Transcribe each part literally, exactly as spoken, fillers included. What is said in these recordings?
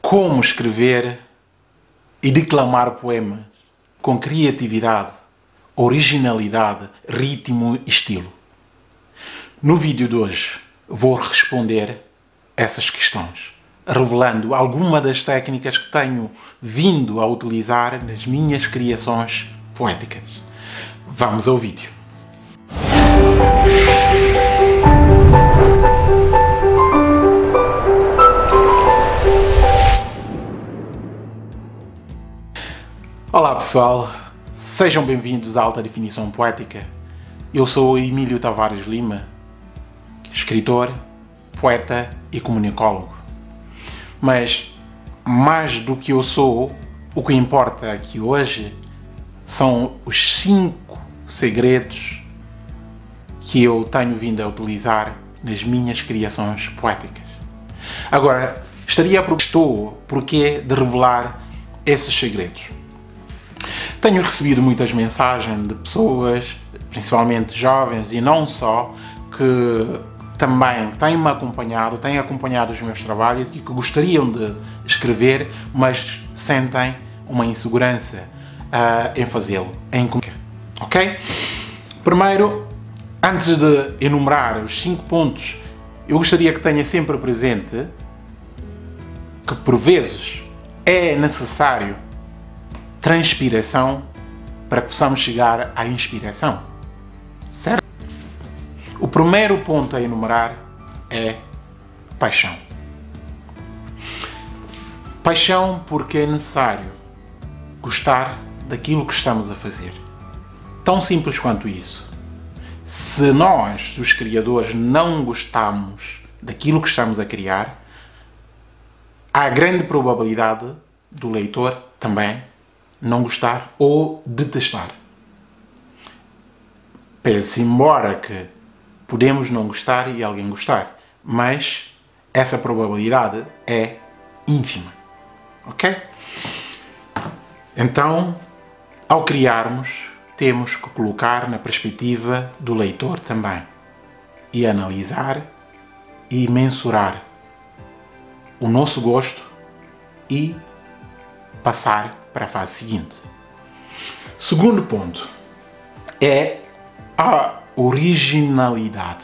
como escrever e declamar poemas com criatividade, originalidade, ritmo e estilo. No vídeo de hoje vou responder essas questões, revelando algumas das técnicas que tenho vindo a utilizar nas minhas criações poéticas. Vamos ao vídeo. Olá pessoal, sejam bem-vindos à Alta Definição Poética. Eu sou Emílio Tavares Lima, escritor, poeta e comunicólogo. Mas mais do que eu sou, o que importa aqui hoje são os cinco segredos que eu tenho vindo a utilizar nas minhas criações poéticas. Agora, estaria a propor porquê de revelar esses segredos. Tenho recebido muitas mensagens de pessoas, principalmente jovens e não só, que também têm-me acompanhado, têm acompanhado os meus trabalhos e que gostariam de escrever, mas sentem uma insegurança uh, em fazê-lo, em comunicar. Ok? Primeiro, antes de enumerar os cinco pontos, eu gostaria que tenha sempre presente que, por vezes, é necessário transpiração para que possamos chegar à inspiração. Certo? O primeiro ponto a enumerar é paixão. Paixão porque é necessário gostar daquilo que estamos a fazer. Tão simples quanto isso. Se nós, os criadores, não gostamos daquilo que estamos a criar, há grande probabilidade do leitor também não gostar ou detestar. Pese embora que podemos não gostar e alguém gostar, mas essa probabilidade é ínfima. Ok? Então, ao criarmos, temos que colocar na perspectiva do leitor também e analisar e mensurar o nosso gosto e passar para a fase seguinte. Segundo ponto é a originalidade.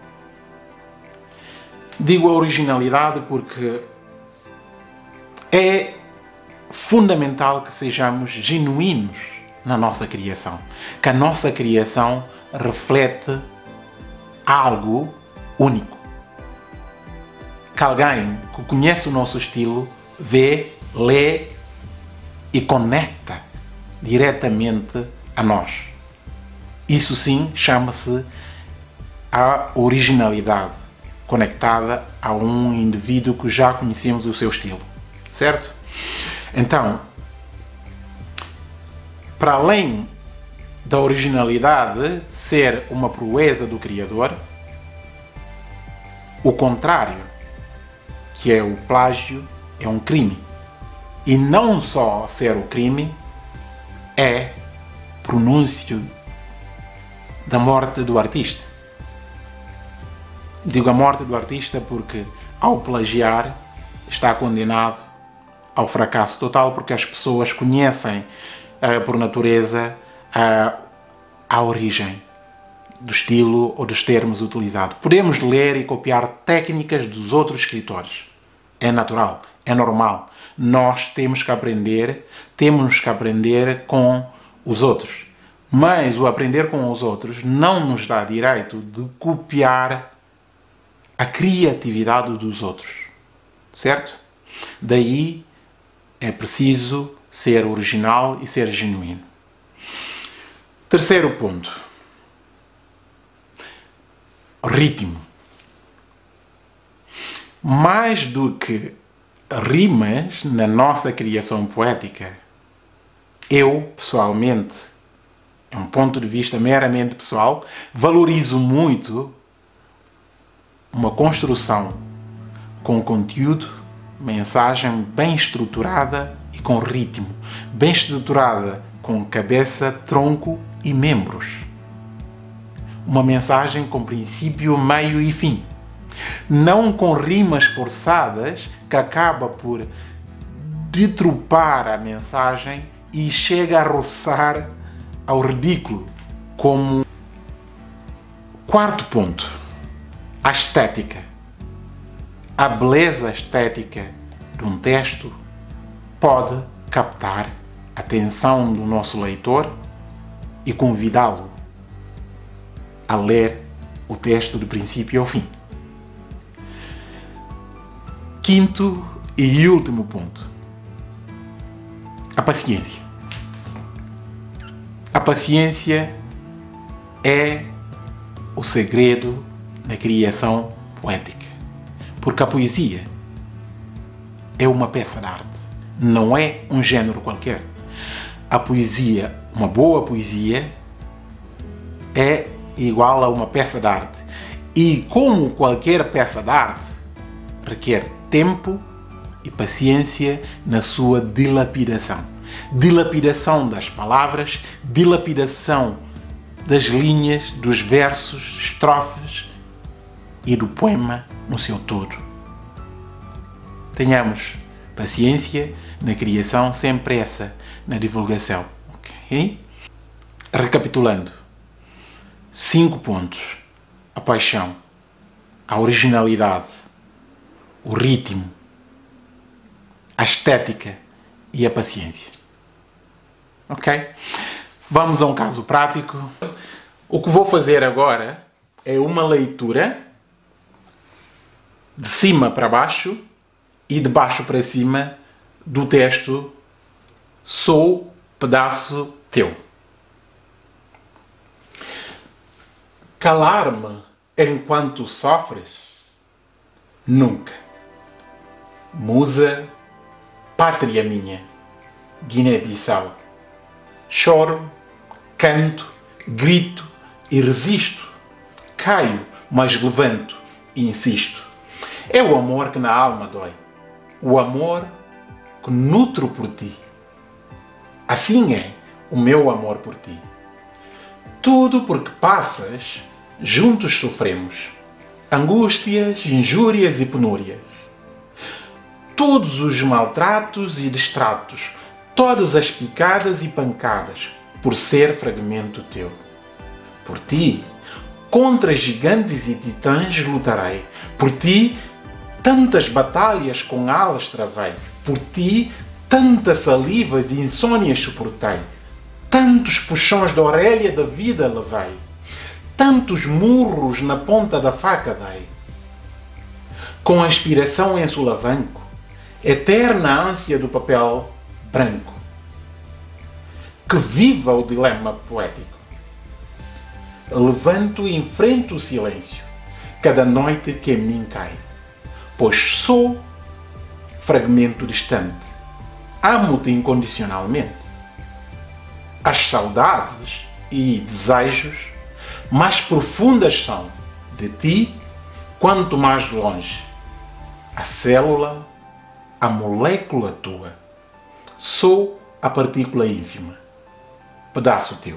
Digo a originalidade porque é fundamental que sejamos genuínos na nossa criação, que a nossa criação reflete algo único, que alguém que conhece o nosso estilo vê, lê e conecta diretamente a nós. Isso sim chama-se a originalidade, conectada a um indivíduo que já conhecemos o seu estilo, certo? Então, para além da originalidade ser uma proeza do criador, o contrário, que é o plágio, é um crime. E não só ser o crime, é pronúncio da morte do artista. Digo a morte do artista porque, ao plagiar, está condenado ao fracasso total, porque as pessoas conhecem, uh, por natureza, uh, a origem do estilo ou dos termos utilizados. Podemos ler e copiar técnicas dos outros escritores. É natural, é normal. Nós temos que aprender, temos que aprender com os outros. Mas o aprender com os outros não nos dá direito de copiar a criatividade dos outros. Certo? Daí é preciso ser original e ser genuíno. Terceiro ponto. Ritmo. Mais do que rimas na nossa criação poética, eu, pessoalmente, é um ponto de vista meramente pessoal, valorizo muito uma construção com conteúdo, mensagem bem estruturada e com ritmo, bem estruturada com cabeça, tronco e membros. Uma mensagem com princípio, meio e fim. Não com rimas forçadas que acaba por deturpar a mensagem e chega a roçar ao ridículo. Como quarto ponto, a estética. A beleza estética de um texto pode captar a atenção do nosso leitor e convidá-lo a ler o texto do princípio ao fim. Quinto e último ponto, a paciência. A paciência é o segredo na criação poética, porque a poesia é uma peça de arte, não é um género qualquer. A poesia, uma boa poesia, é igual a uma peça de arte, e como qualquer peça de arte, requer tempo e paciência na sua dilapidação. Dilapidação das palavras, dilapidação das linhas, dos versos, estrofes e do poema no seu todo. Tenhamos paciência na criação, sem pressa na divulgação. Okay? Recapitulando, cinco pontos: a paixão, a originalidade, o ritmo, a estética e a paciência. Ok? Vamos a um caso prático. O que vou fazer agora é uma leitura de cima para baixo e de baixo para cima do texto Sou Pedaço Teu. Calar-me enquanto sofres? Nunca. Musa, pátria minha, Guiné-Bissau. Choro, canto, grito e resisto. Caio, mas levanto e insisto. É o amor que na alma dói. O amor que nutro por ti. Assim é o meu amor por ti. Tudo porque passas, juntos sofremos. Angústias, injúrias e penúrias. Todos os maltratos e destratos, todas as picadas e pancadas, por ser fragmento teu. Por ti, contra gigantes e titãs lutarei. Por ti, tantas batalhas com alas travei. Por ti, tantas salivas e insônias suportei. Tantos puxões da orelha da vida levei. Tantos murros na ponta da faca dei. Com a inspiração em sulavanco, eterna ânsia do papel branco. Que viva o dilema poético. Levanto e enfrento o silêncio, cada noite que em mim cai. Pois sou fragmento distante. Amo-te incondicionalmente. As saudades e desejos mais profundas são de ti, quanto mais longe. A célula, a molécula tua. Sou a partícula ínfima. Pedaço teu.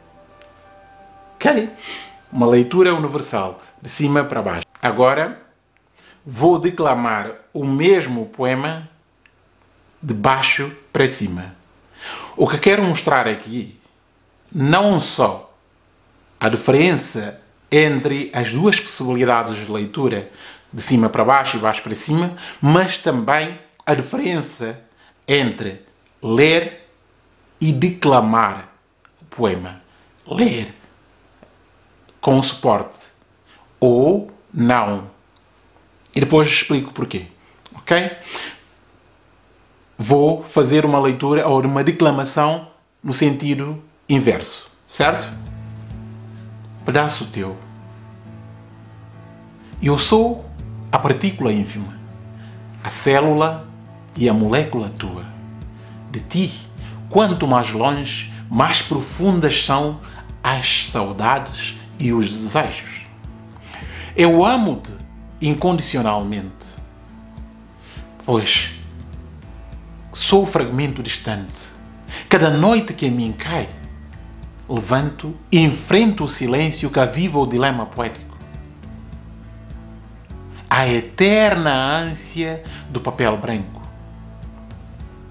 Ok? Uma leitura universal, de cima para baixo. Agora, vou declamar o mesmo poema de baixo para cima. O que quero mostrar aqui, não só a diferença entre as duas possibilidades de leitura, de cima para baixo e baixo para cima, mas também a diferença entre ler e declamar o poema. Ler com suporte ou não. E depois explico porquê. Ok? Vou fazer uma leitura ou uma declamação no sentido inverso. Certo? Pedaço teu. Eu sou a partícula ínfima, a célula e a molécula tua. De ti, quanto mais longe, mais profundas são as saudades e os desejos. Eu amo-te incondicionalmente, pois sou fragmento distante. Cada noite que em mim cai, levanto e enfrento o silêncio que aviva o dilema poético. A eterna ânsia do papel branco.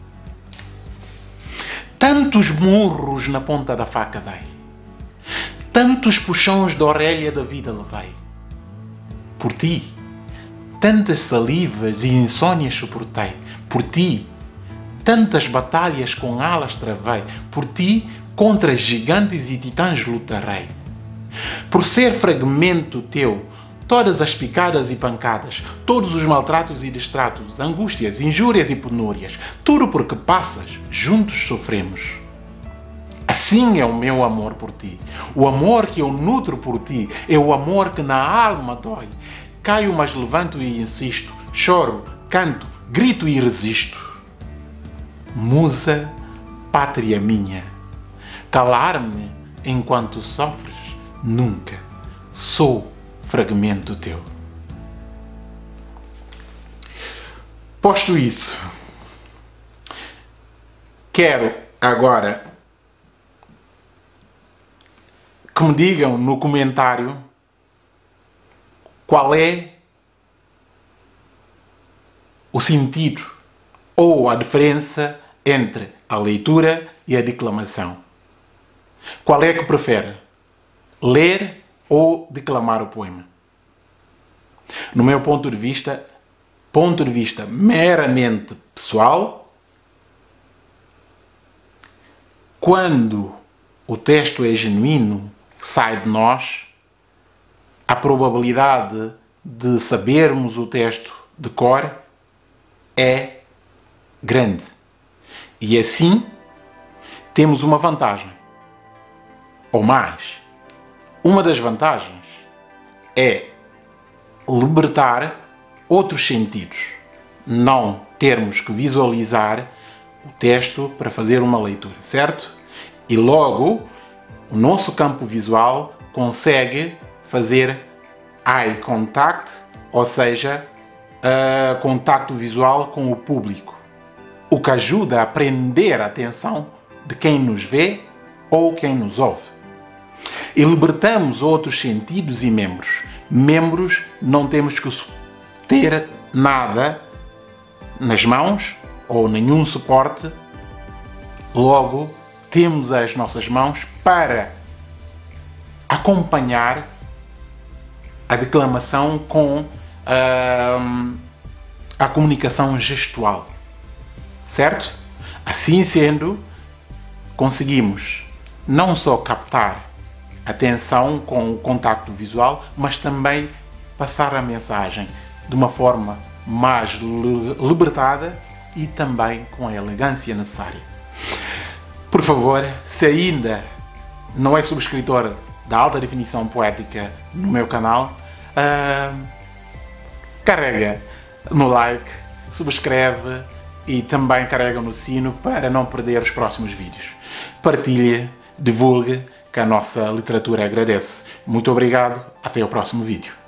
Tantos murros na ponta da faca dei, tantos puxões da orelha da vida levei. Por ti, tantas salivas e insônias suportei. Por ti, tantas batalhas com alas travei. Por ti, contra gigantes e titãs lutarei. Por ser fragmento teu, todas as picadas e pancadas, todos os maltratos e distratos, angústias, injúrias e penúrias, tudo porque passas, juntos sofremos. Assim é o meu amor por ti. O amor que eu nutro por ti é o amor que na alma dói. Caio, mas levanto e insisto. Choro, canto, grito e resisto. Musa, pátria minha, calar-me enquanto sofres, nunca. Sou fragmento teu. Posto isso, quero agora que me digam no comentário qual é o sentido ou a diferença entre a leitura e a declamação. Qual é que prefere? Ler ou declamar o poema? No meu ponto de vista, ponto de vista meramente pessoal, quando o texto é genuíno, sai de nós, a probabilidade de sabermos o texto de cor é grande. E assim temos uma vantagem. Ou mais, uma das vantagens é libertar outros sentidos. Não termos que visualizar o texto para fazer uma leitura, certo? E logo, o nosso campo visual consegue fazer eye contact, ou seja, uh, contacto visual com o público, o que ajuda a prender a atenção de quem nos vê ou quem nos ouve. E libertamos outros sentidos e membros. Membros não temos que ter nada nas mãos ou nenhum suporte, logo temos as nossas mãos para acompanhar a declamação com uh, a comunicação gestual, certo? Assim sendo, conseguimos não só captar atenção com o contacto visual, mas também passar a mensagem de uma forma mais libertada e também com a elegância necessária. Por favor, se ainda não é subscritor da Alta Definição Poética no meu canal, uh, carrega no like, subscreve e também carrega no sino para não perder os próximos vídeos. Partilhe, divulgue, que a nossa literatura agradece. Muito obrigado, até o próximo vídeo.